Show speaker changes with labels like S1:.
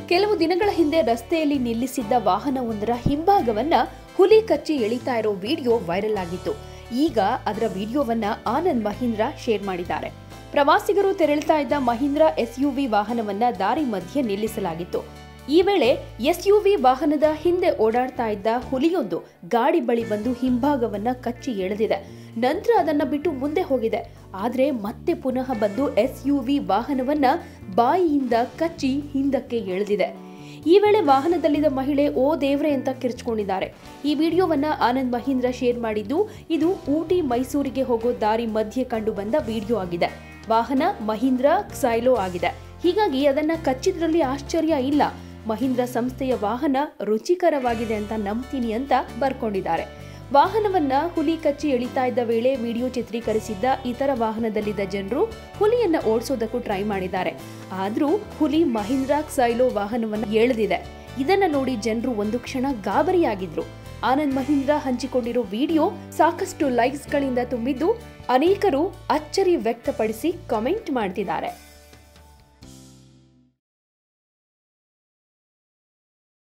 S1: ಕೆಲವು ದಿನಗಳ ಹಿಂದೆ ರಸ್ತೆಯಲ್ಲಿ ನಿಲ್ಲಿಸಿದ್ದ ವಾಹನವೊಂದರ ಹಿಂಭಾಗವನ್ನ ಹುಲಿ ಕಚ್ಚಿ ಎಳಿತಾ ಇರೋ ವಿಡಿಯೋ ವೈರಲ್ ಆಗಿತ್ತು. ಈಗ ಅದರ ವಿಡಿಯೋವನ್ನ ಆನಂದ್ ಮಹೀಂದ್ರ ಶೇರ್ ಮಾಡಿದ್ದಾರೆ. ಪ್ರವಾಸಿಗರು ತೆರಳುತ್ತಾ ಇದ್ದ ಮಹೀಂದ್ರ ಎಸ್ಯುವಿ ವಾಹನವನ್ನ ದಾರಿ ಮಧ್ಯೆ ನಿಲ್ಲಿಸಲಾಗಿತ್ತು. ಈ ವೇಳೆ ಎಸ್ಯುವಿ ವಾಹನದ ಹಿಂದೆ ಓಡಾಡ್ತಾ ಇದ್ದ ಹುಲಿಯೊಂದು ಗಾಡಿ ಬಳಿ ಬಂದು ಹಿಂಭಾಗವನ್ನ ಕಚ್ಚಿ ಎಳೆದಿದೆ. ನಂತರ ಅದನ್ನ ಬಿಟ್ಟು ಮುಂದೆ ಹೋಗಿದೆ. ಆದ್ರೆ ಮತ್ತೆ ಪುನಃ ಬಂದು ಎಸ್ಯುವಿ ವಾಹನವನ್ನ ಬಾಯಿಯಿಂದ ಕಚ್ಚಿ ಹಿಂದಕ್ಕೆ ಎಳೆದಿದೆ. ಈ ವೇಳೆ ವಾಹನದಲ್ಲಿದ್ದ ಮಹಿಳೆ ಓ ದೇವ್ರೆ ಅಂತ ಕಿರ್ಚ್ಕೊಂಡಿದ್ದಾರೆ. ಈ ವಿಡಿಯೋವನ್ನ ಆನಂದ್ ಮಹೀಂದ್ರ ಶೇರ್ ಮಾಡಿದ್ದು, ಇದು ಊಟಿ ಮೈಸೂರಿಗೆ ಹೋಗೋ ದಾರಿ ಮಧ್ಯೆ ಕಂಡು ಬಂದ ವಿಡಿಯೋ ಆಗಿದೆ. ವಾಹನ ಮಹೀಂದ್ರ ಕ್ಸೈಲೋ ಆಗಿದೆ. ಹೀಗಾಗಿ ಅದನ್ನ ಕಚ್ಚಿದ್ರಲ್ಲಿ ಆಶ್ಚರ್ಯ ಇಲ್ಲ. ಮಹೀಂದ್ರ ಸಂಸ್ಥೆಯ ವಾಹನ ರುಚಿಕರವಾಗಿದೆ ಅಂತ ನಂಬ್ತೀನಿ ಅಂತ ಬರ್ಕೊಂಡಿದ್ದಾರೆ. ವಾಹನವನ್ನ ಹುಲಿ ಕಚ್ಚಿ ಎಳಿತಾ ಇದ್ದ ವೇಳೆ ವಿಡಿಯೋ ಚಿತ್ರೀಕರಿಸಿದ್ದ ಇತರ ವಾಹನದಲ್ಲಿದ್ದ ಜನರು ಹುಲಿಯನ್ನ ಓಡಿಸೋದಕ್ಕೂ ಟ್ರೈ ಮಾಡಿದ್ದಾರೆ. ಆದ್ರೂ ಹುಲಿ ಮಹೀಂದ್ರ ಕ್ಸೈಲೋ ವಾಹನವನ್ನ ಎಳೆದಿದೆ. ಇದನ್ನ ನೋಡಿ ಜನರು ಒಂದು ಕ್ಷಣ ಗಾಬರಿಯಾಗಿದ್ರು. ಆನಂದ್ ಮಹೀಂದ್ರ ಹಂಚಿಕೊಂಡಿರೋ ವಿಡಿಯೋ ಸಾಕಷ್ಟು ಲೈಕ್ಸ್ ಗಳಿಂದ ತುಂಬಿದ್ದು, ಅನೇಕರು ಅಚ್ಚರಿ ವ್ಯಕ್ತಪಡಿಸಿ ಕಾಮೆಂಟ್ ಮಾಡ್ತಿದ್ದಾರೆ.